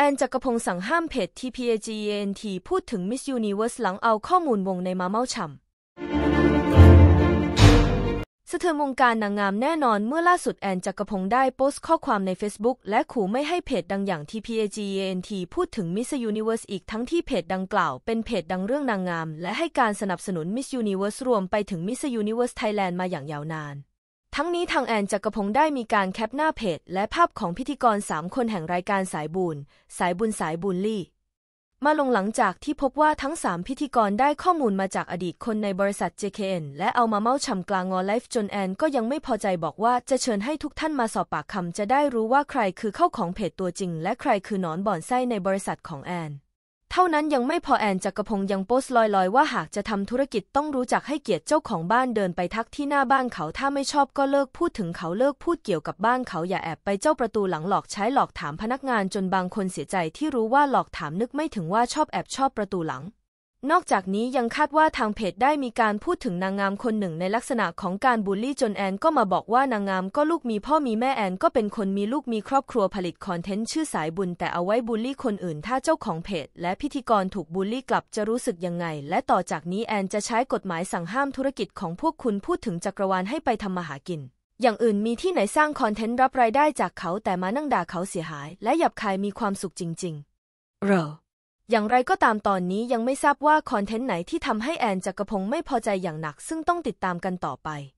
อนจักรพงษ์สั่งห้ามเพจ TPAGENT พูดถึง Miss Universe หลังเอาข้อมูลวงในมาเม้าฉ่ำสะเทือนวงการนางงามแน่นอนเมื่อล่าสุดแอนจักรพงษ์ได้โพสต์ข้อความใน Facebook และขู่ไม่ให้เพจดังอย่าง TPAGENT พูดถึง Miss Universe อีกทั้งที่เพจดังกล่าวเป็นเพจดังเรื่องนางงามและให้การสนับสนุน Miss Universe รวมไปถึง Miss Universe Thailand มาอย่างยาวนานทั้งนี้ทางแอนจักรพงษ์ได้มีการแคปหน้าเพจและภาพของพิธีกร3 คนแห่งรายการสายบุญลี่มาลงหลังจากที่พบว่าทั้ง3 พิธีกรได้ข้อมูลมาจากอดีตคนในบริษัท JKN และเอามาเม้าฉ่ำกลางงอไลฟ์จนแอนก็ยังไม่พอใจบอกว่าจะเชิญให้ทุกท่านมาสอบปากคำจะได้รู้ว่าใครคือเจ้าของเพจตัวจริงและใครคือหนอนบ่อนไส้ในบริษัทของแอนเท่านั้นยังไม่พอแอนจักรพงษ์ยังโพสต์ลอยๆว่าหากจะทำธุรกิจต้องรู้จักให้เกียรติเจ้าของบ้านเดินไปทักที่หน้าบ้านเขาถ้าไม่ชอบก็เลิกพูดถึงเขาเลิกพูดเกี่ยวกับบ้านเขาอย่าแอบไปเจ้าประตูหลังหลอกใช้หลอกถามพนักงานจนบางคนเสียใจที่รู้ว่าหลอกถามนึกไม่ถึงว่าชอบแอบชอบประตูหลังนอกจากนี้ยังคาดว่าทางเพจได้มีการพูดถึงนางงามคนหนึ่งในลักษณะของการบูลลี่จนแอนก็มาบอกว่านางงามก็ลูกมีพ่อมีแม่แอนก็เป็นคนมีลูกมีครอบครัวผลิตคอนเทนต์ชื่อสายบุญแต่เอาไว้บูลลี่คนอื่นถ้าเจ้าของเพจและพิธีกรถูกบูลลี่กลับจะรู้สึกยังไงและต่อจากนี้แอนจะใช้กฎหมายสั่งห้ามธุรกิจของพวกคุณพูดถึงจักรวาลให้ไปทำมาหากินอย่างอื่นมีที่ไหนสร้างคอนเทนต์รับรายได้จากเขาแต่มานั่งด่าเขาเสียหายและหยาบคายมีความสุขจริงๆอย่างไรก็ตามตอนนี้ยังไม่ทราบว่าคอนเทนต์ไหนที่ทำให้แอนจักรพงษ์ไม่พอใจอย่างหนักซึ่งต้องติดตามกันต่อไป